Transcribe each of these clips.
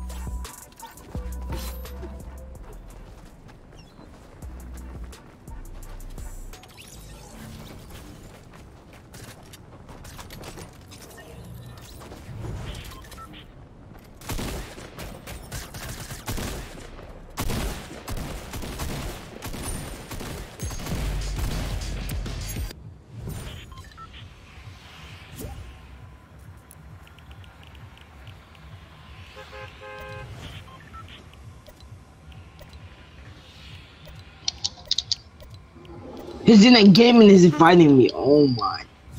He's in a game and he's inviting me. Oh my.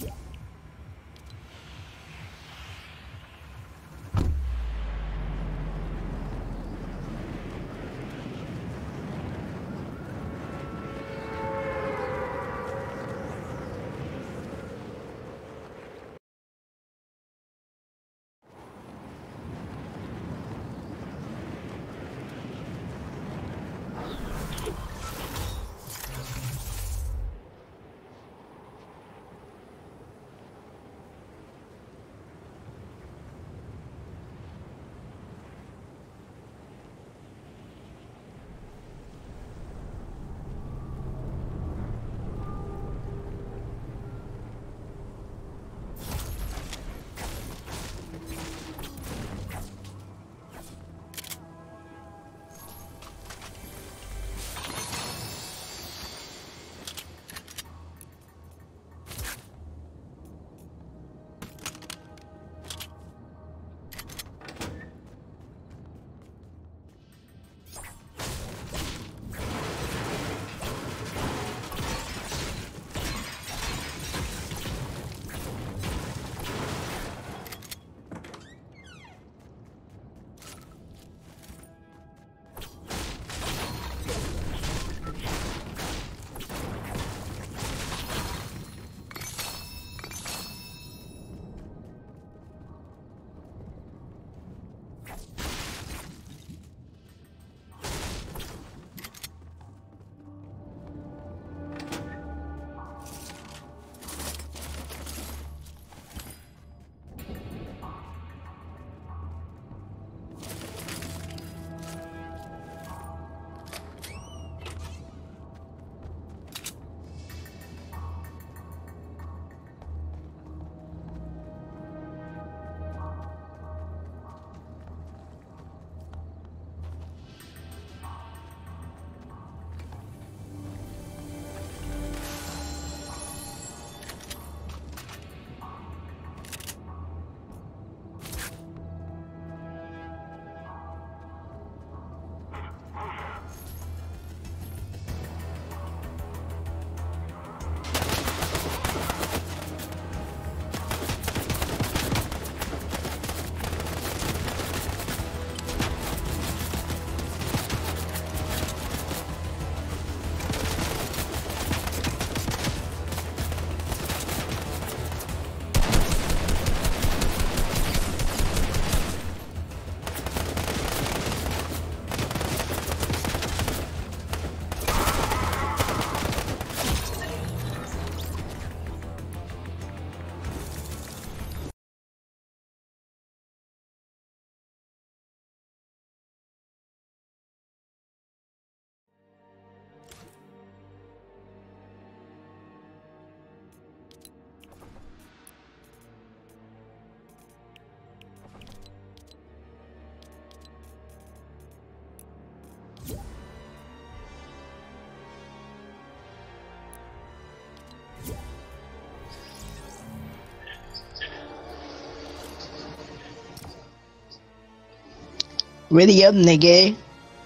Ready up, nigga.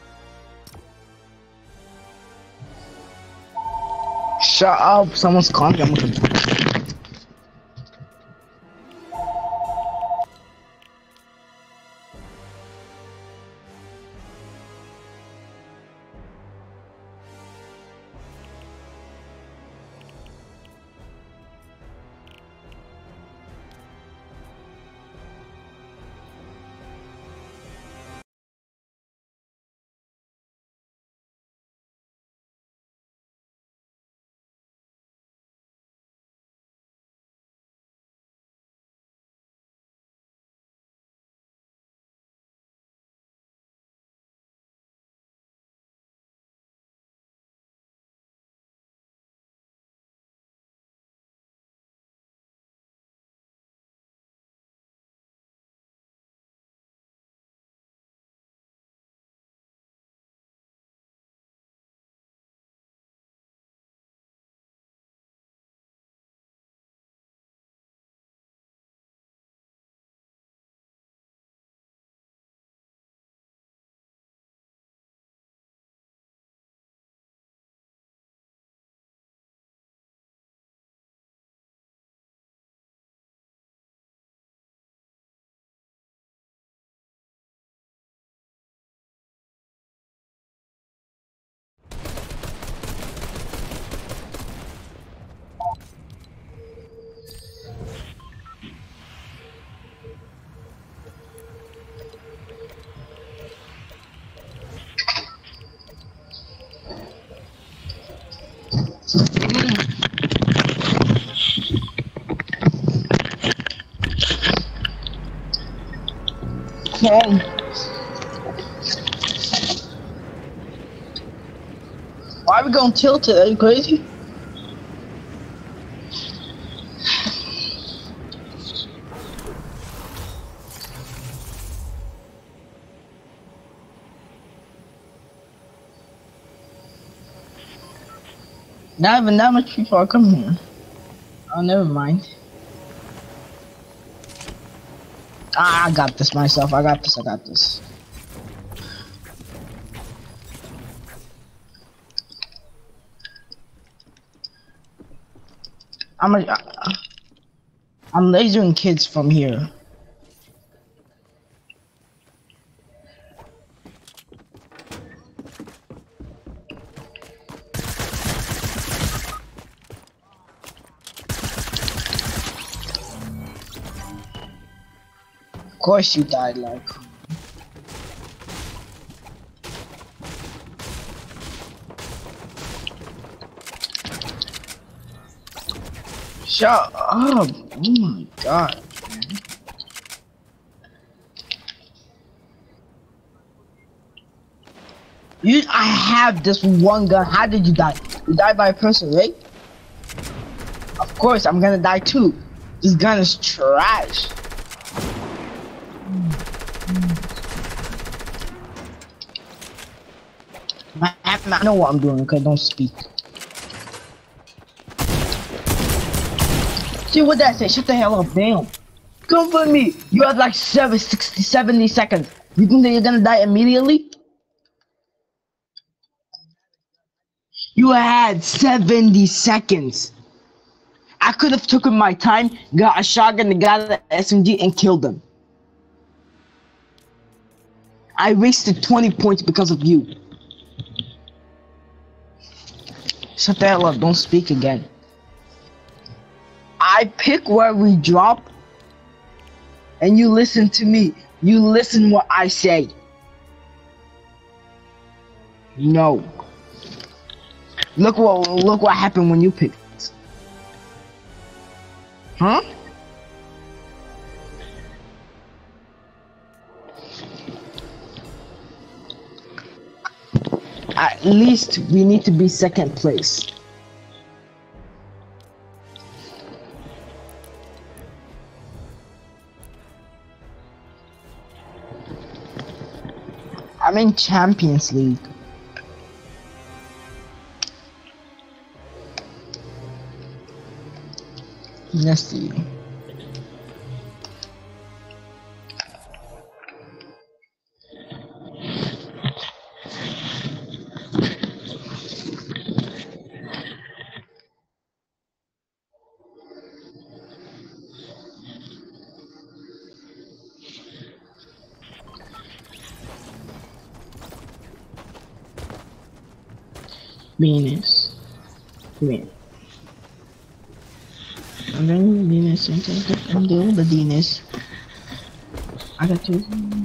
Shut up, someone's calling. I'm gonna phone. Why are we going tilted? Are you crazy? Not even that much people are coming here. Oh, never mind. Ah, I got this myself. I got this. I got this. I'm lasering kids from here. Of course you died, like. Shut up! Oh my god. I have this one gun. How did you die? You died by a person, right? Of course, I'm gonna die too. This gun is trash. I know what I'm doing, okay? Don't speak. See what that say? Shut the hell up, damn. Come for me. You have like 70 seconds. You think that you're gonna die immediately? You had 70 seconds. I could have taken my time, got a shotgun, got the SMG, and killed them. I wasted 20 points because of you. Shut the hell up, don't speak again. I pick where we drop, and you listen to me. You listen what I say. No. Look what happened when you picked. Huh? At least we need to be second place. I'm in Champions League. Let's see. Venus. Wait. And then Venus and the other Venus. I got to.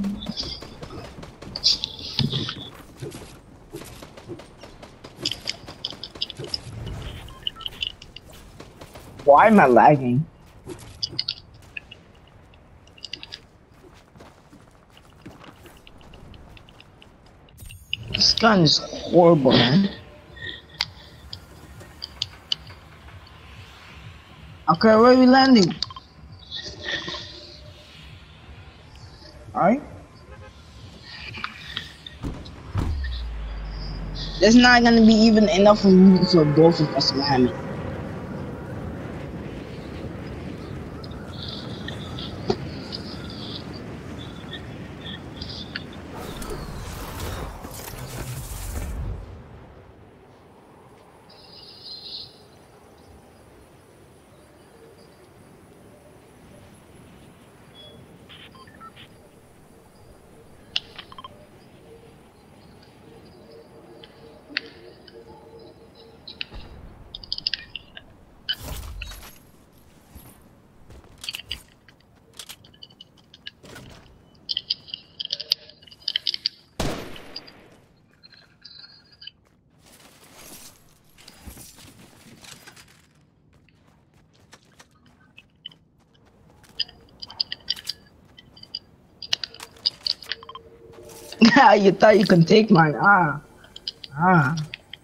Why am I lagging? This gun is horrible, man. Okay, where are we landing? Alright. There's not gonna be even enough room for both of us, Mohammed. You thought you could take mine. Ah. Ah.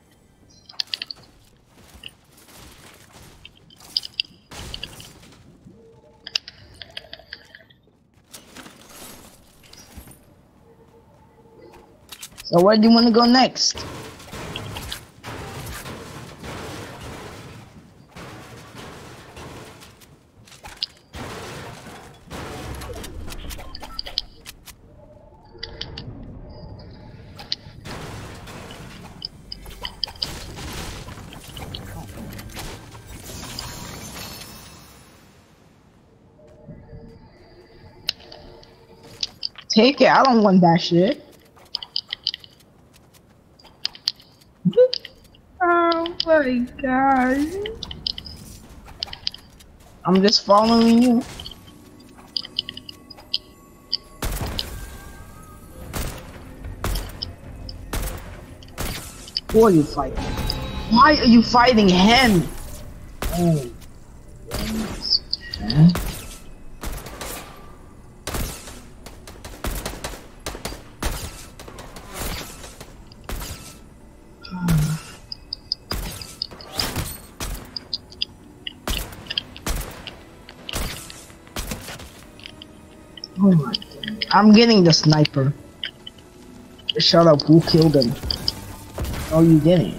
So where do you want to go next? Take it. I don't want that shit. Oh my god. I'm just following you. Who are you fighting? Why are you fighting him? Oh. Okay. Oh my god. I'm getting the sniper. Shut up, who killed him? Oh, you didn't.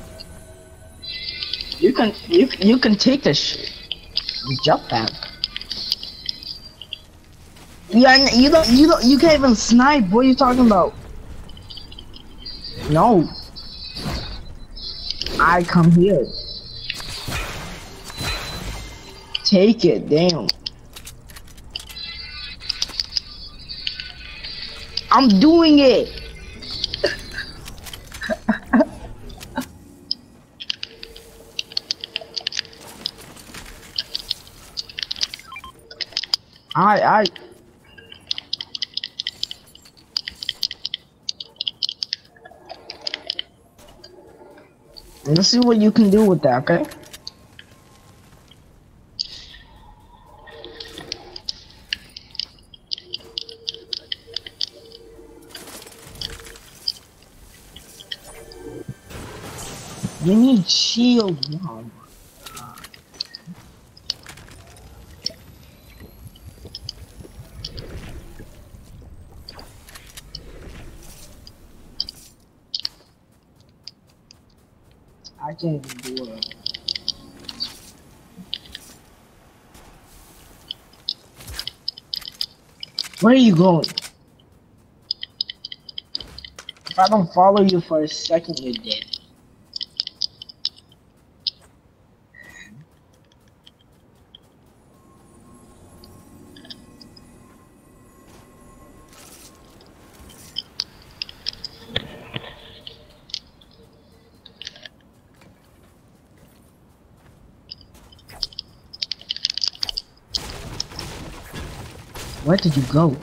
You can take the jump back. Yeah, you can't even snipe. What are you talking about? No. I come here. Take it, damn. I'm doing it. I let's see what you can do with that, okay? You need shield. Oh my god. I can't even do it. Where are you going? If I don't follow you for a second, you're dead. Where did you go?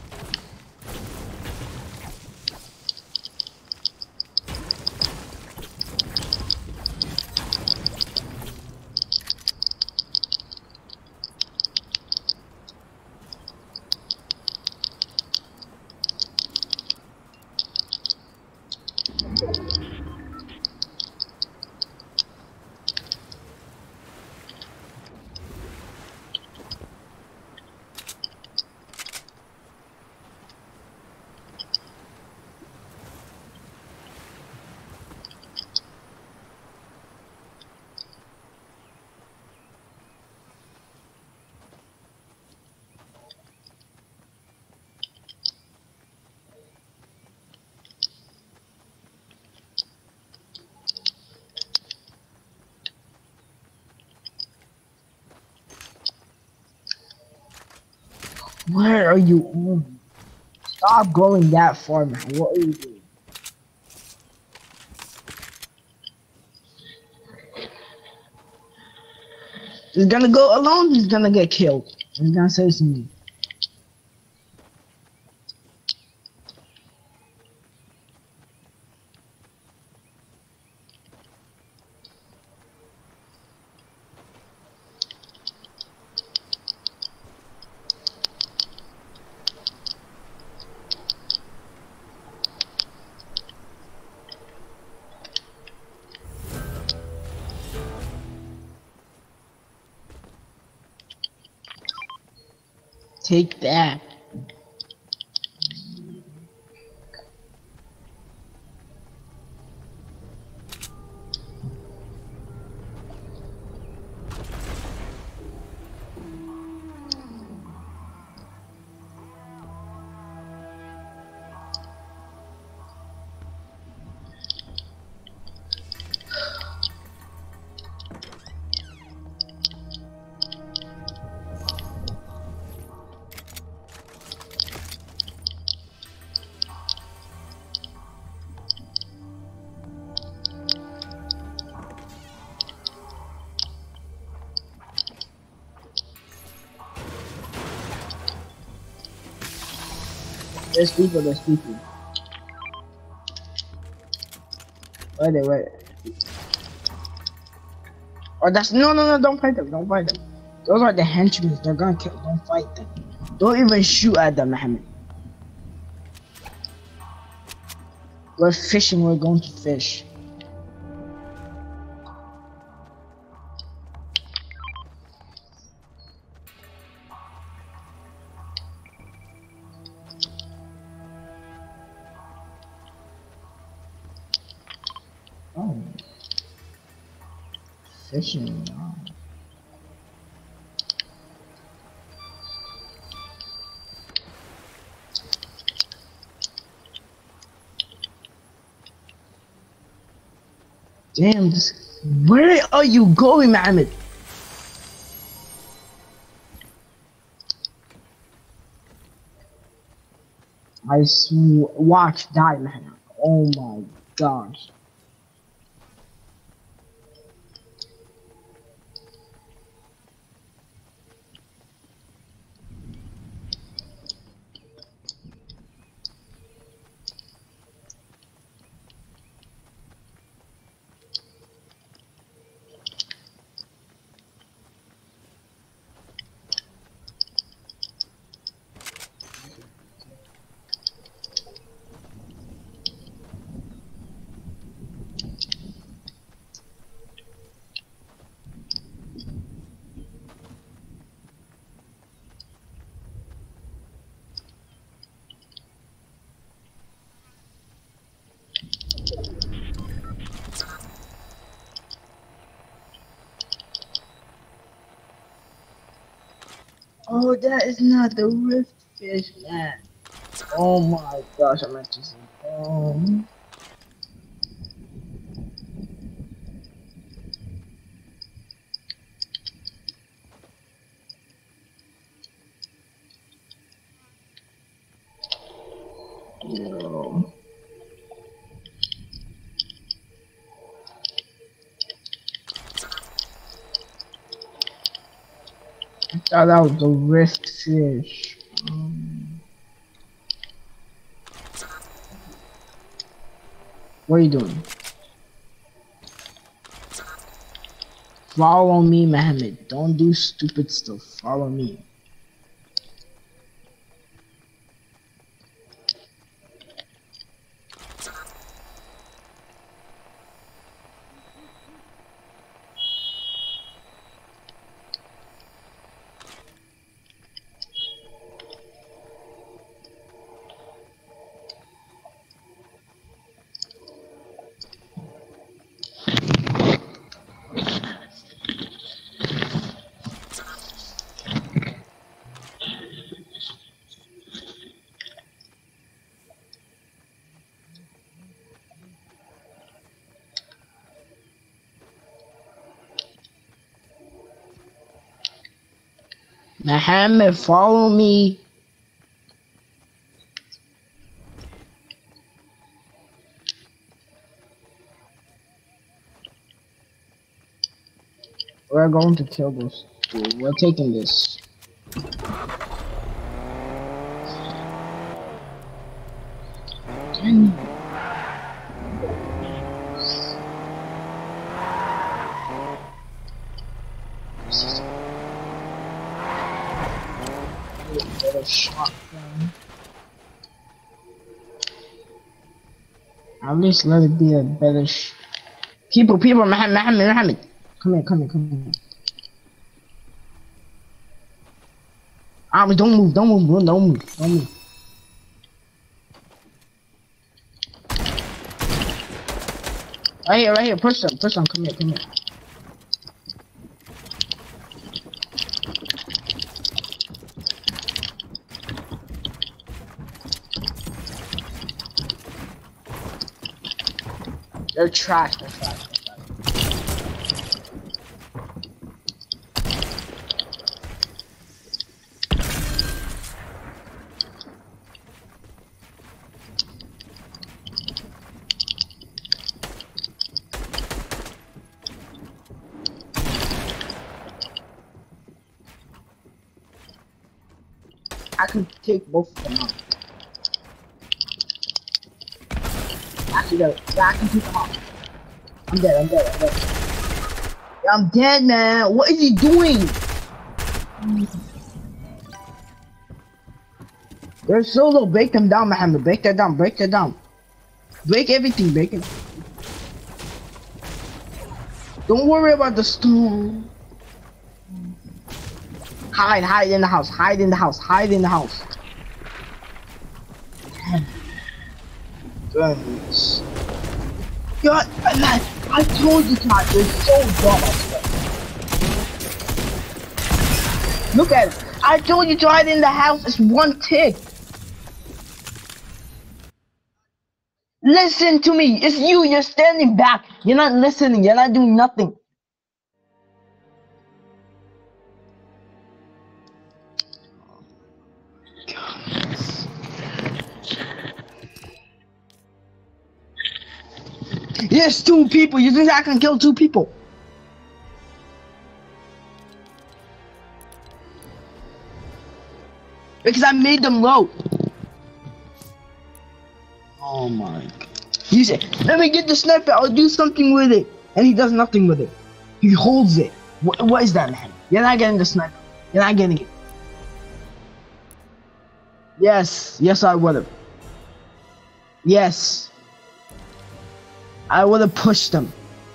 Where are you on? Stop going that far, man. What are you doing? He's gonna go alone, he's gonna get killed. He's gonna say it's me. Take that. There's people, there's people. Where they were? Oh, that's no, don't fight them, don't fight them. Those are the henchmen, they're gonna kill, don't fight them. Don't even shoot at them, Mohammed. We're fishing, we're going to fish. Oh. Fishing, oh. Damn, this. Where are you going, Mohammed? Watch die, man. Oh my gosh. Oh, that is not the rift fish, man. Oh my gosh, I meant to say. No. I thought that was the rift fish. What are you doing? Follow me, Mohammed. Don't do stupid stuff. Follow me. Mohammed, follow me. We're going to kill those. We're taking this. Shotgun. At least let it be a better people, Mohammed. Come here. Don't move, don't move, bro. Don't move, don't move. Right here, push them, come here, come here. They're trash, they're trash. I can take both of them out. Actually, no, I can take them out. I'm dead. Yeah, I'm dead, man. What is he doing? They're so low. Break them down, Mohammed. Break that down. Break everything. Break it. Don't worry about the storm. Hide in the house. Hide in the house. Goodness. God, man, I told you not. You're so dumb, I swear. Look at it. I told you to hide in the house. It's one tick. Listen to me. It's you. You're standing back. You're not listening. You're not doing nothing. Yes, 2 people. You think I can kill 2 people? Because I made them low. Oh my God. You say, let me get the sniper. I'll do something with it. And he does nothing with it. He holds it. What is that, man? You're not getting the sniper. You're not getting it. Yes. Yes, I would have. Yes. I would have pushed them.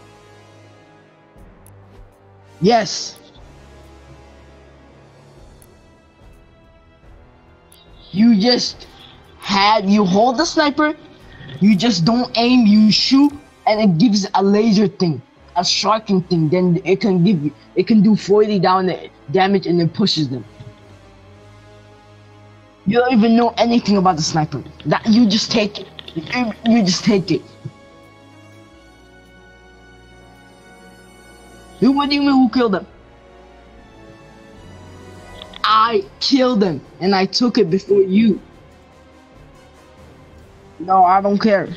Yes. You hold the sniper, you just don't aim, you shoot, and it gives a laser thing, a striking thing, then it can do 40 damage and it pushes them. You don't even know anything about the sniper. That you just take it. You just take it. What do you mean who killed them? I killed them and I took it before you. No, I don't care.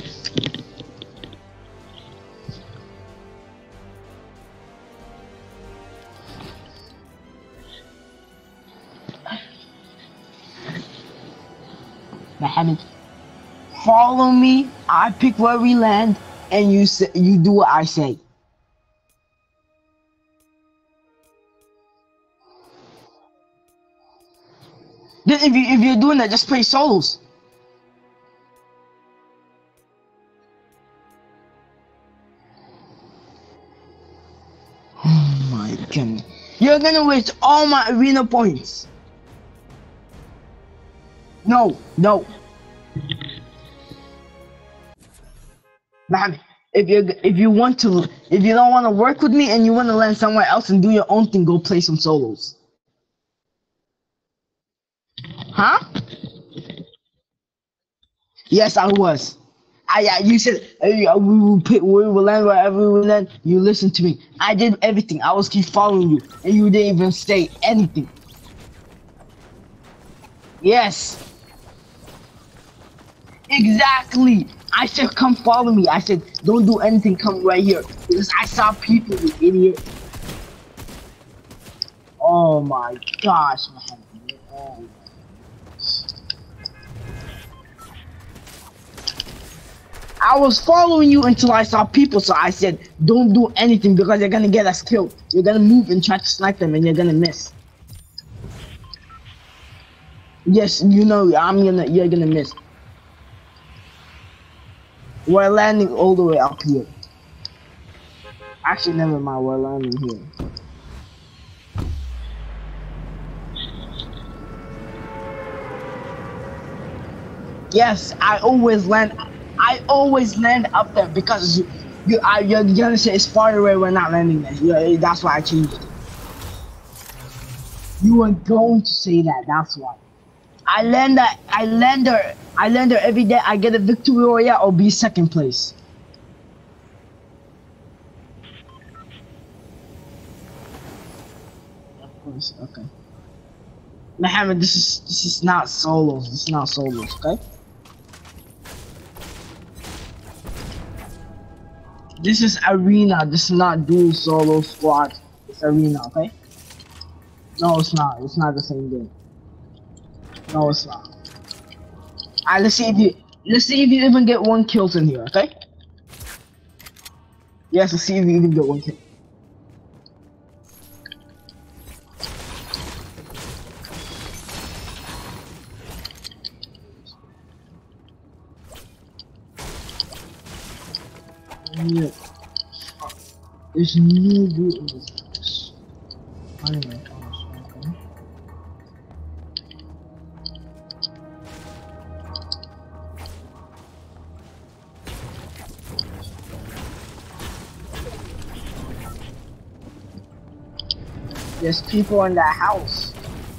Mohammed, follow me. I pick where we land, and you do what I say. Then if you're doing that, just play solos. Oh my God. You're gonna waste all my arena points. No. Man, if you don't want to work with me and you want to land somewhere else and do your own thing, go play some solos. Huh? Yes, I was. You said we will land wherever we land. You listen to me. I did everything. I was keep following you, and you didn't even say anything. Yes. Exactly. I said come follow me. I said don't do anything. Come right here because I saw people. You idiot. Oh my gosh, man. Oh. I was following you until I saw people, so I said, don't do anything because you're gonna get us killed. You're gonna move and try to snipe them and you're gonna miss. Yes, you know, you're gonna miss. We're landing all the way up here. Actually, never mind, we're landing here. Yes, I always land. I always land up there because you're gonna say it's far away. We're not landing there. Yeah, that's why I changed it. You are going to say that. That's why. I land that. I land there every day. I get a victory royale or be second place. Of course. Okay. Mohammed, this is not solos. This is not solos. Okay. This is arena. This is not dual solo squad. It's arena. Okay. No, it's not. It's not the same game. No, it's not. Alright, let's see if you even get one kill in here, okay? Yes, let's see if you even get one kill. Yeah. There's no good in this house. Anyway, okay. There's people in that house.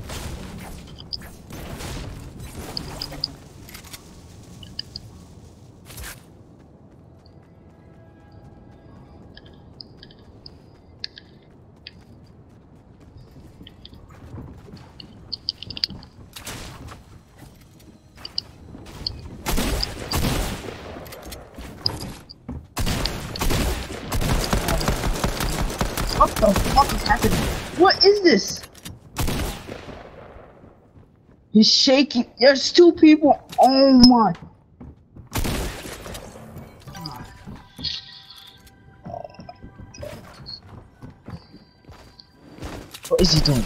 What the fuck is happening? What is this? He's shaking. There's two people. Oh my. What is he doing?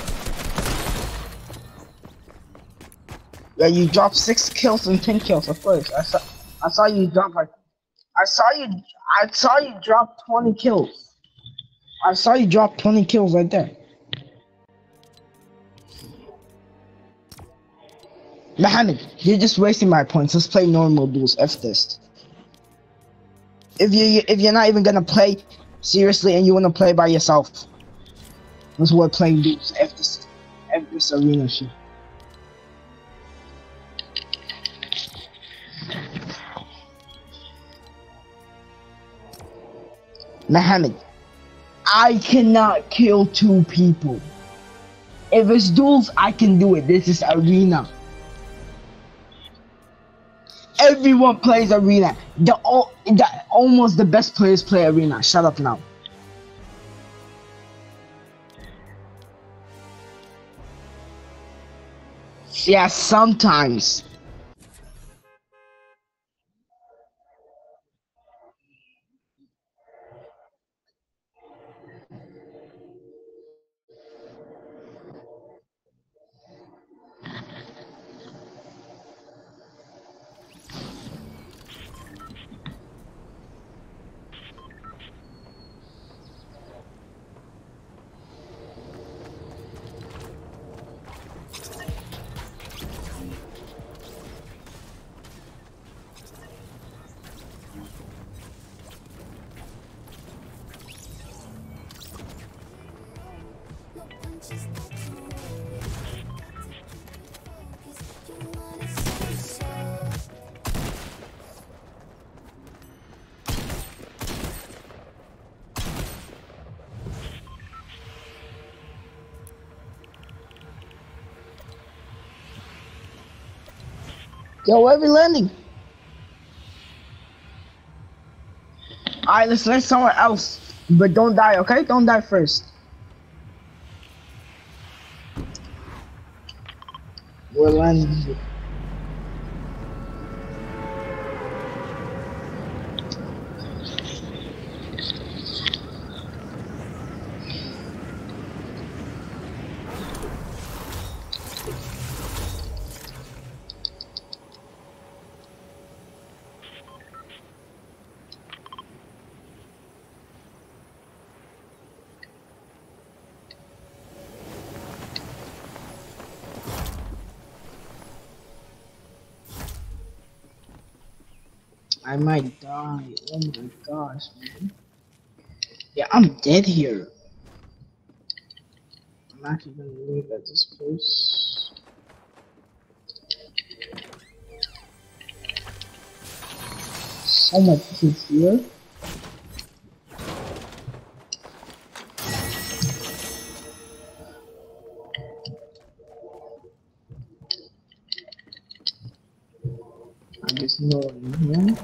Yeah, you dropped 6 kills and 10 kills, of course. I saw you drop like I saw you drop 20 kills. I saw you drop 20 kills right there. Mohammed, you're just wasting my points. Let's play normal duels. F this. If you're not even gonna play seriously and you wanna play by yourself, that's what playing duels. F this arena shit. Mohammed, I cannot kill 2 people. If it's duels, I can do it. This is arena. Everyone plays arena. Almost the best players play arena. Shut up now. Yeah, sometimes. Yo, where we landing? Alright, let's land somewhere else. But don't die, okay? Don't die first. We're landing. I might die. Oh my gosh, man. Yeah, I'm dead here. I'm actually gonna leave at this place. So much kids here. I just know in here.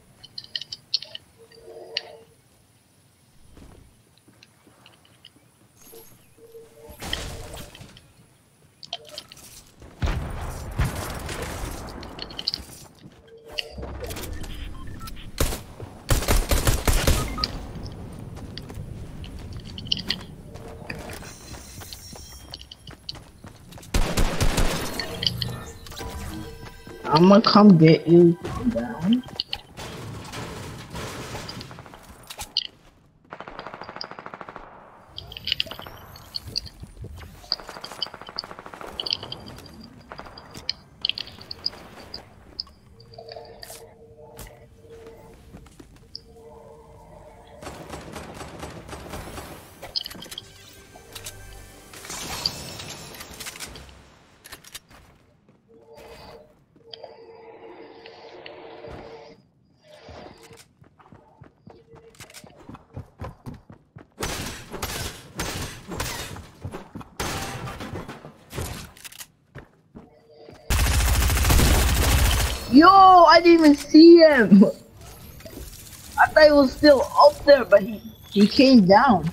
I'm gonna come get you. Calm down. Yo, I didn't even see him. I thought he was still up there, but he came down.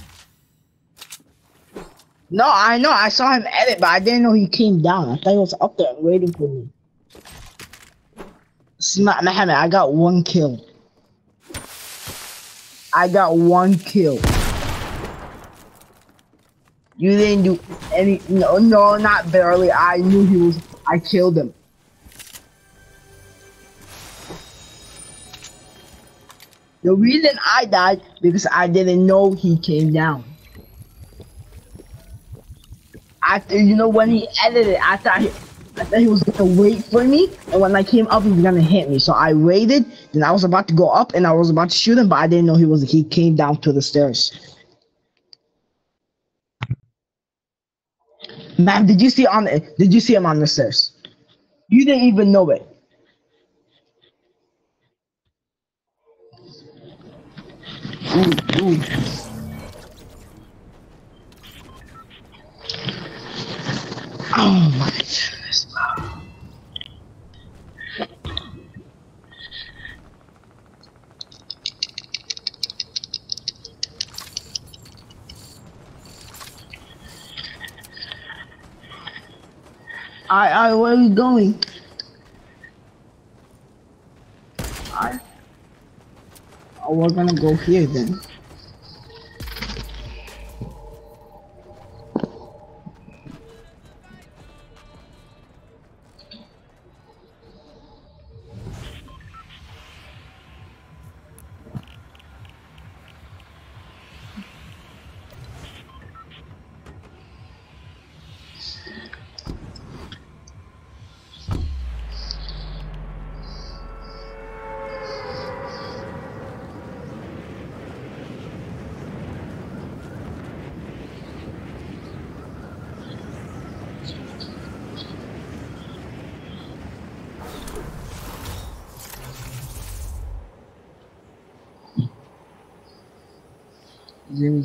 No, I know, I saw him edit, but I didn't know he came down. I thought he was up there waiting for me. Mohammed, I got 1 kill. I got 1 kill. You didn't do any, no, not barely. I knew he was, I killed him. The reason I died, because I didn't know he came down. After, you know, when he edited, I thought he was gonna wait for me, and when I came up, he was gonna hit me. So I waited, then I was about to go up, and I was about to shoot him, but I didn't know he came down to the stairs. Man, did you see him on the stairs? You didn't even know it. Ooh. Oh my goodness. Where are we going? Oh, we're gonna go here then. Zero.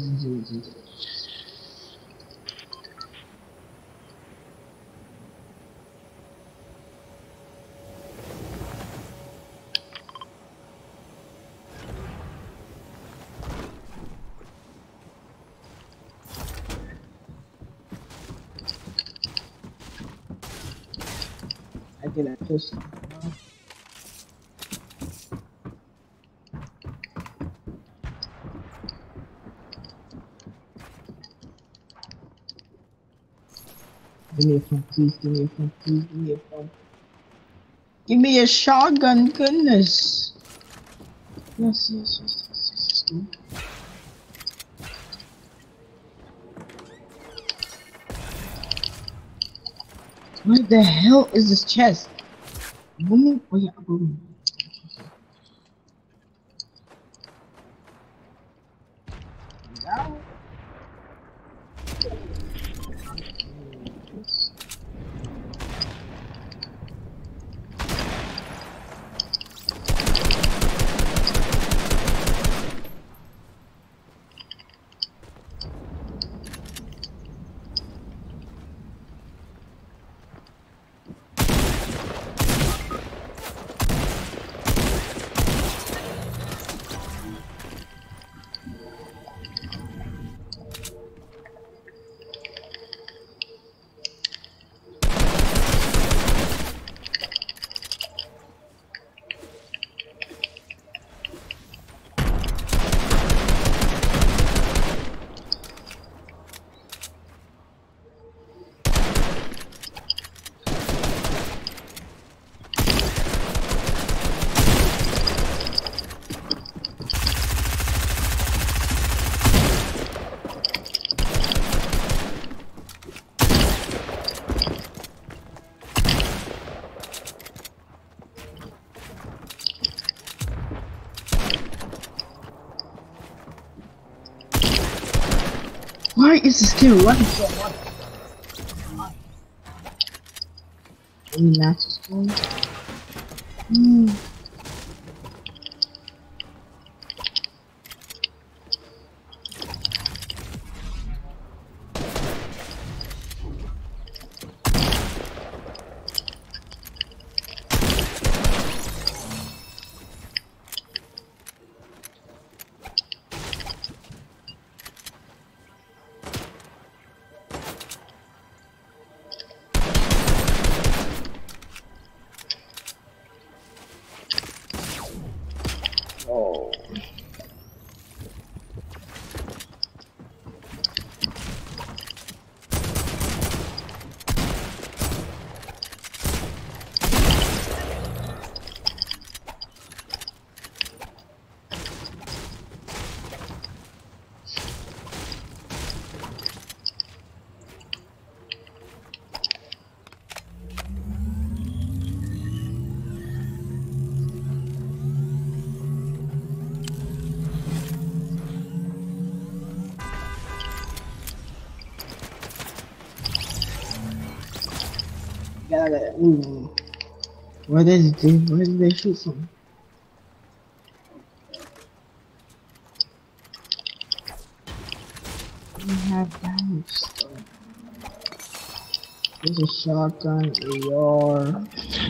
I get a pistol. Give me a phone, please. Give me a phone, please. Give me a phone. Give me a shotgun, goodness. Yes. Where the hell is this chest? Woman? Oh yeah, boom. Why is this kid running so hard? Any matches going? Oh. Where did they shoot from? We have damage stuff. There's a shotgun, AR.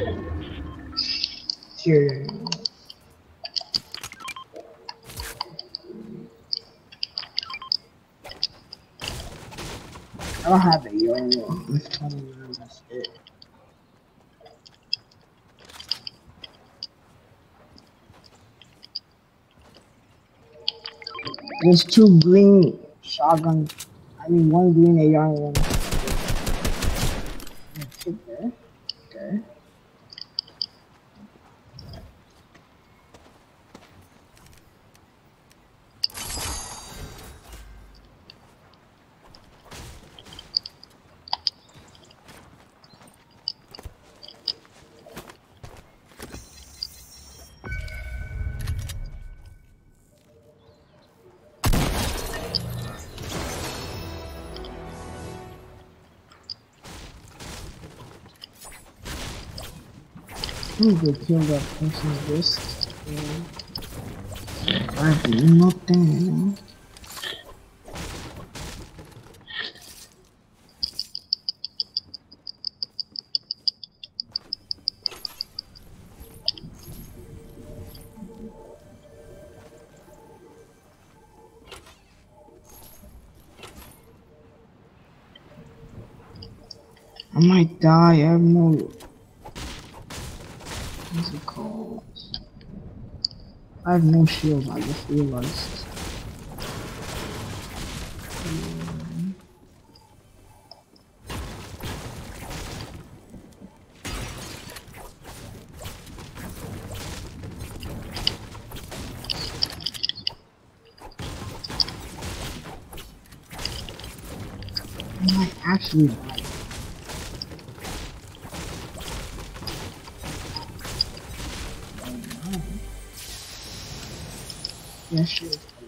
Here. I don't have AR. With 29, that's it. There's 2 green shotguns. I mean, 1 green AR and 1. Okay. Okay. Who will kill that person's wrist? I have nothing. I might die. I have no. What's it called? I have no shield. I just realized. I might actually die. Yeah, sure.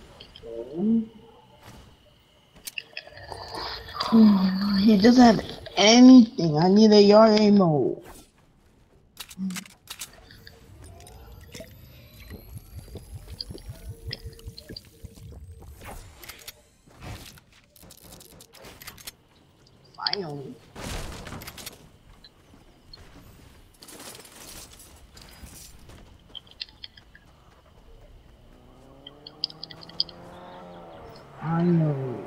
He doesn't have anything. I need a yard ammo. Finally. I know.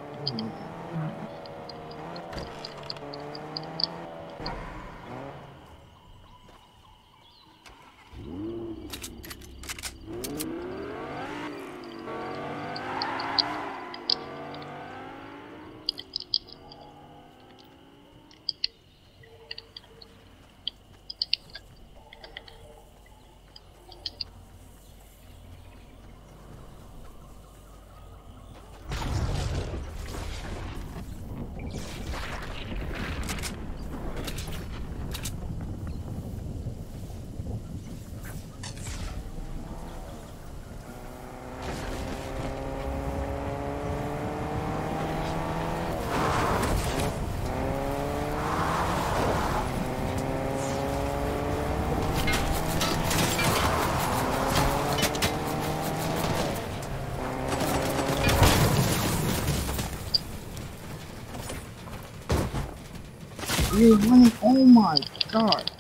You're running. Oh my god.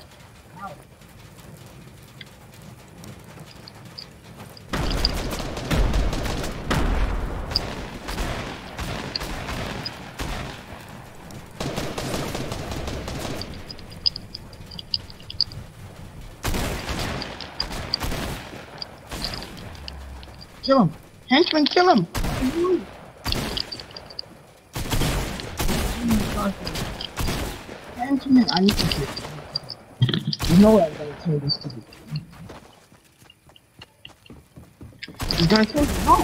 Kill him. Henchman, kill him. Henchman, I need to kill him. You know what I'm gonna kill this to be. He's gonna kill him. No!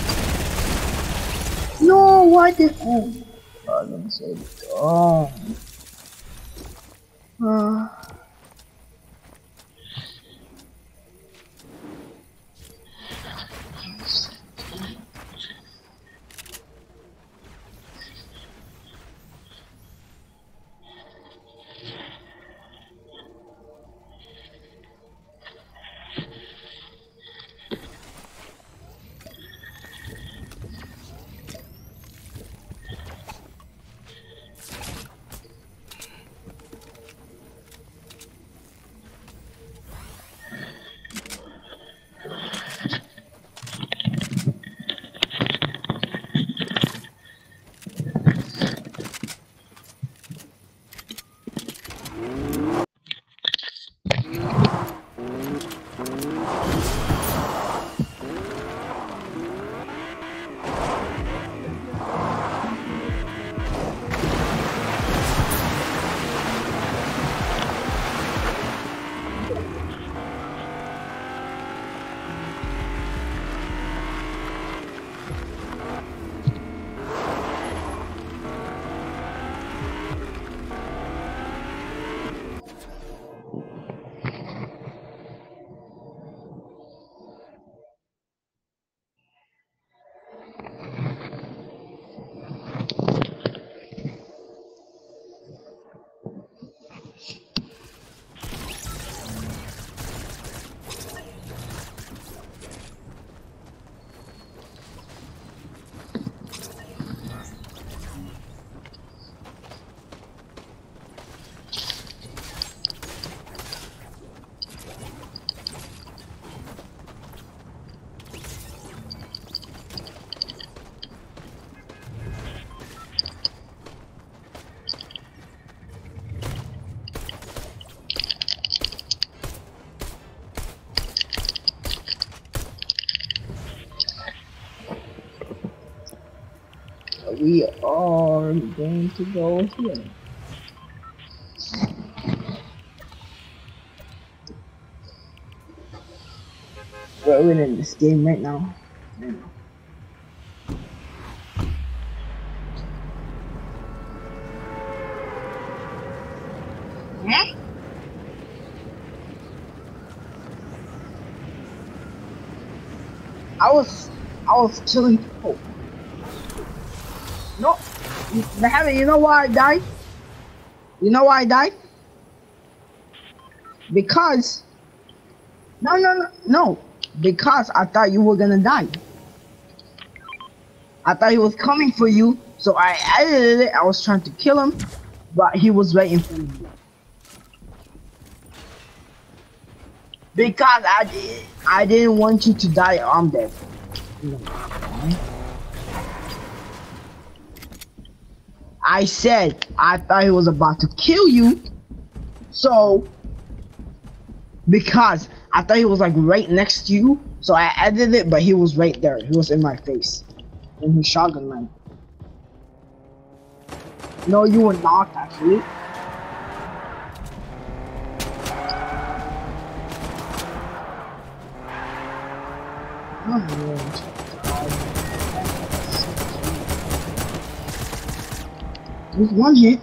No, why did... Oh. God, let me save it. Oh. We are going to go here. We're winning this game right now. Yeah? I was killing people. No, you know why I died? You know why I died? Because no. Because I thought you were gonna die. I thought he was coming for you, so I edited it. I was trying to kill him, but he was waiting for me. Because I didn't want you to die. I'm dead. I said I thought he was about to kill you, so because I thought he was like right next to you, so I edited it, but he was right there. He was in my face, in his shotgun line. No, you were not actually. There's one hit.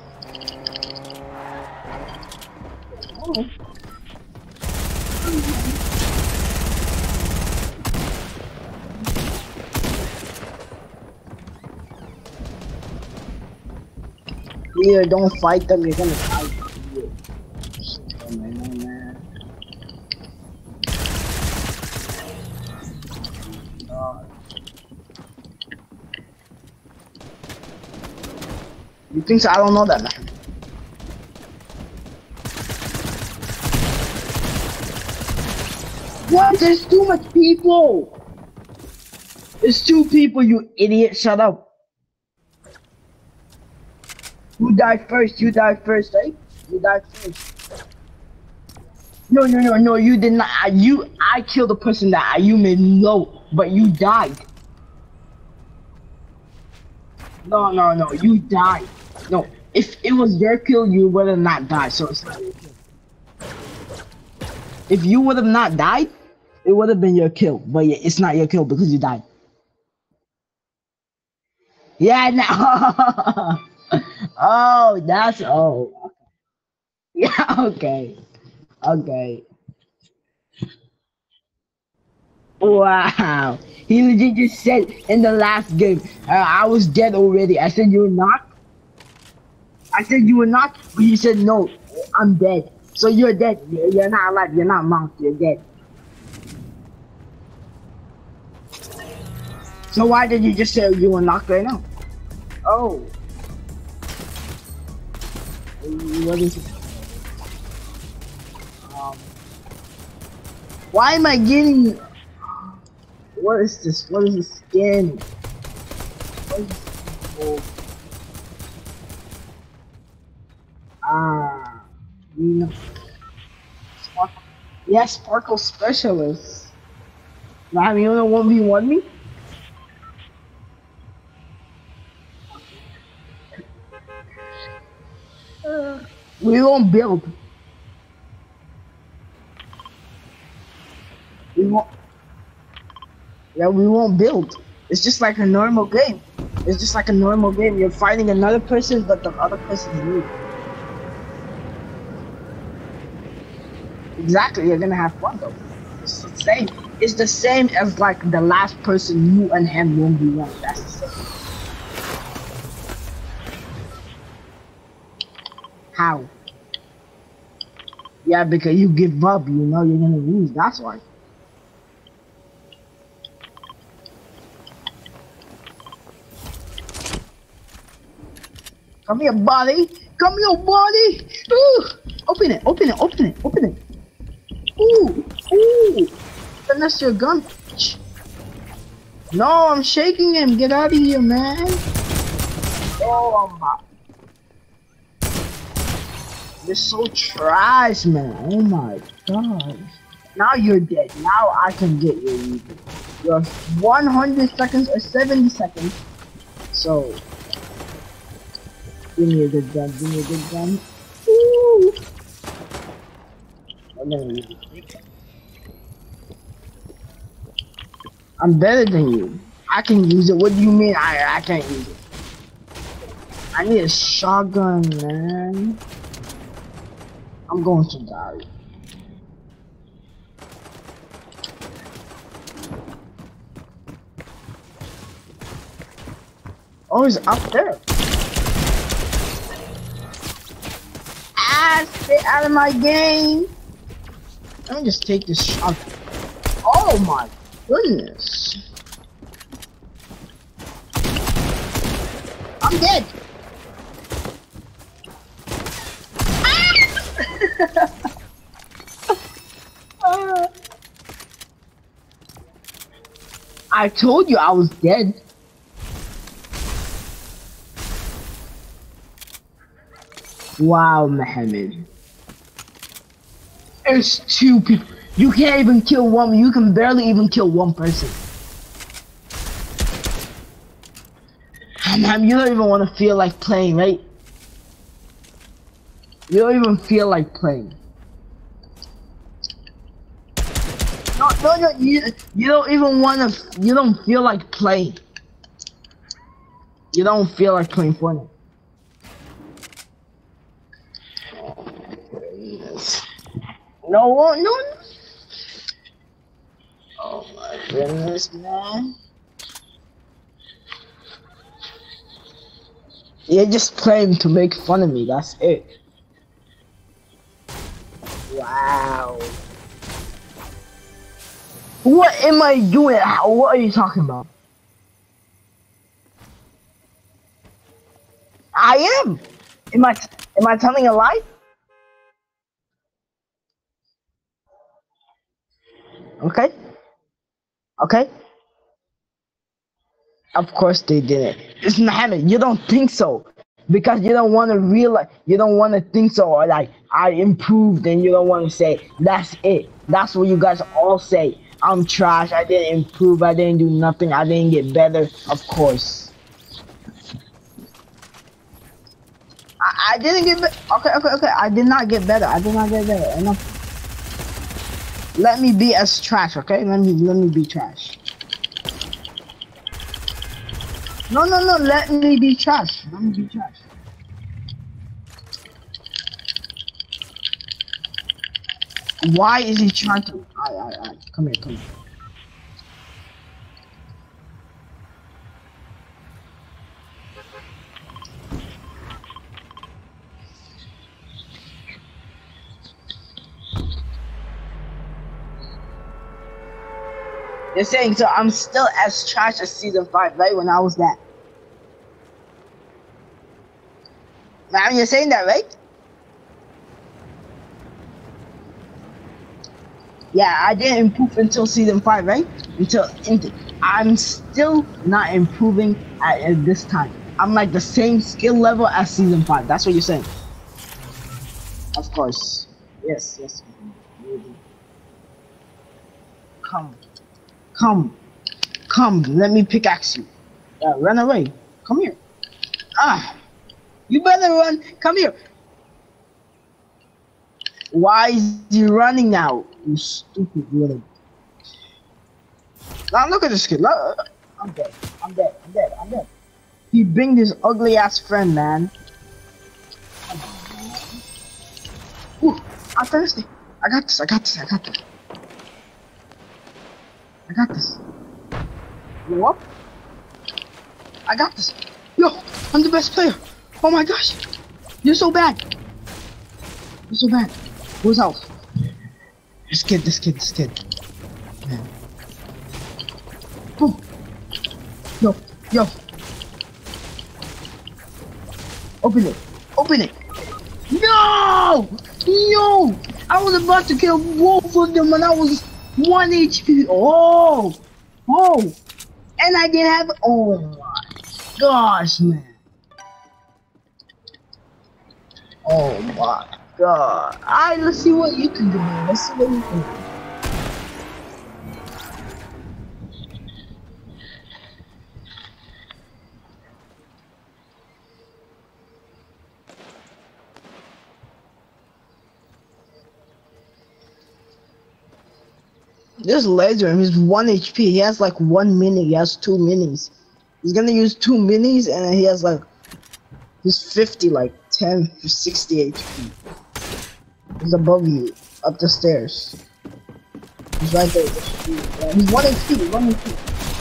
Oh. Yeah, don't fight them, you're gonna die. You think so? I don't know that, man. What? There's too much people. There's two people, you idiot. Shut up. You died first. You died first, right? You died first. No, no, no, no. You did not. I killed the person that you made low, but you died. No, no, no. You died. No. If it was your kill, you would have not died. So it's not your kill. If you would have not died, it would have been your kill. But yeah, it's not your kill because you died. Yeah, no. Oh, that's oh. Yeah, okay. Okay. Wow. He legit just said in the last game, I was dead already. I said you were not. I said you were not. But he said no, I'm dead. So you're dead. You're not alive. You're not monk. You're dead. So why did you just say you were knocked right now? Oh. What is it? Why am I getting? What is this? What is this skin? What is this? Oh. You know. Sparkle. Yes, Sparkle Specialist. Now you wanna 1v1 me? We won't build. We won't. Yeah, we won't build. It's just like a normal game. It's just like a normal game. You're fighting another person, but the other person's you. Exactly, you're gonna have fun though. It's the same. It's the same as like the last person you and him 1v1. That's the same. How? Yeah, because you give up, you know you're gonna lose. That's why. Come here, buddy. Come here, buddy. Ooh. Open it. Open it. Open it. Open it. Ooh. Ooh. Finesse your gun. No, I'm shaking him. Get out of here, man. Oh my. You're so trash, man. Oh my god. Now you're dead. Now I can get you. You're 100 seconds or 70 seconds. So. Give me a good gun, give me a good gun. Ooh. I'm better than you. I can use it. What do you mean I can't use it? I need a shotgun, man. I'm going to die. Oh, he's up there. Stay out of my game. Let me just take this shot. Oh my goodness. I'm dead. I told you I was dead. Wow, Mohammed. There's two people. You can't even kill one. You can barely even kill one person. You don't even want to feel like playing, right? You don't even feel like playing. No, no, no. You don't even want to. You don't feel like playing. You don't feel like playing Fortnite. No, no. Oh my goodness, man. You're just playing to make fun of me, that's it. Wow. What am I doing? What are you talking about? I am. Am I telling a lie? Okay? Okay? Of course they didn't. It's Mohammed, you don't think so. Because you don't want to realize, you don't want to think so, or like, I improved, and you don't want to say, that's it. That's what you guys all say. I'm trash, I didn't improve, I didn't do nothing, I didn't get better. Of course. I didn't get better. Okay. I did not get better. I did not get better. Enough. Let me be as trash, okay? Let me be trash. No. Let me be trash. Let me be trash. Why is he trying to? Alright. Come here. You're saying so? I'm still as trash as season 5, right? When I was that. Man, you're saying that, right? Yeah, I didn't improve until season 5, right? I'm still not improving at this time. I'm like the same skill level as season 5. That's what you're saying. Of course. Yes. Come. Let me pickaxe you. Run away. Come here. You better run. Come here. Why is he running now? You stupid little. Now look at this kid. Look. I'm dead. He bring his ugly ass friend, man. Ooh, I'm thirsty. I got this. You up? I got this. Yo, I'm the best player. Oh my gosh. You're so bad. Who's out? This kid. Man. Boom. Yo. Open it. No! I was about to kill both of them when I was 1 HP. Oh! And I didn't have. Oh my gosh, man. Oh my god. Alright, let's see what you can do, man. This laser, he's 1 HP. He has like 1 mini. He has 2 minis. He's gonna use 2 minis, and he has like, he's 50, like 10, 60 HP. He's above you, up the stairs. He's right there. Yeah, he's 1 HP.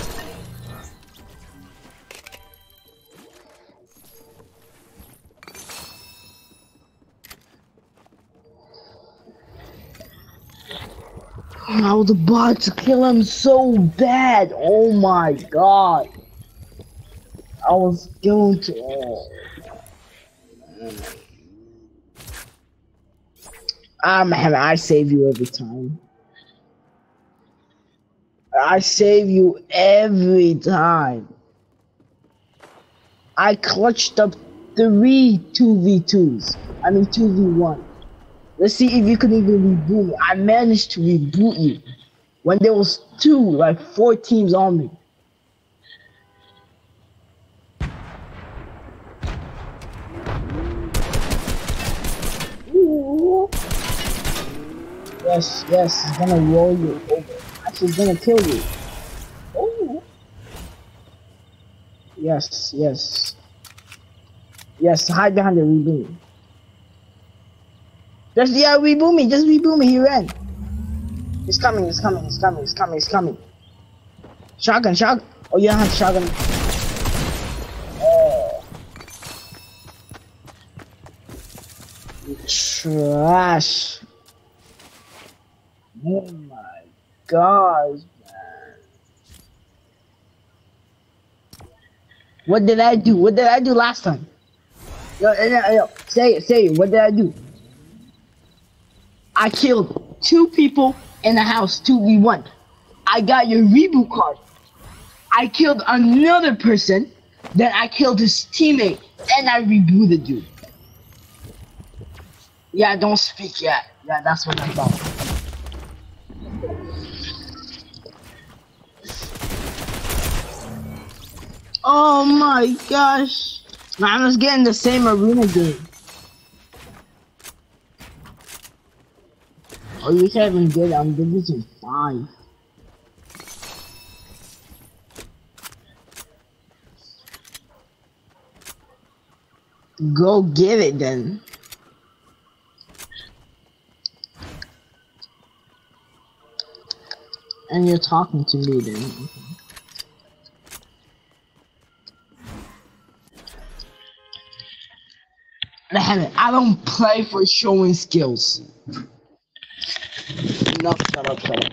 I was about to kill him so bad. Oh my god. I was going to. Oh. I save you every time. I save you every time. I clutched up 3 2v2s. I mean 2v1. Let's see if you can even reboot me. I managed to reboot you when there was 4 teams on me. Ooh. Yes, he's gonna roll you over. Actually, he's gonna kill you. Oh. Yes. Hide behind the reboot. Just reboot me. Just reboot me. He ran. He's coming. Shotgun. Oh, you don't have shotgun. Oh. You trash. Oh my gosh, man. What did I do? Last time? Yo, say it. What did I do? I killed. two people in a house, 2v1. I got your reboot card. I killed another person, then I killed his teammate, and I rebooted you. Yeah, don't speak yet. Yeah, that's what I thought. Oh my gosh. Man, let's get in the same arena game. Oh, you can't even get it. I'm Division 5. Go get it then. And you're talking to me then. Okay. Damn it, I don't play for showing skills. No, shut up, shut up.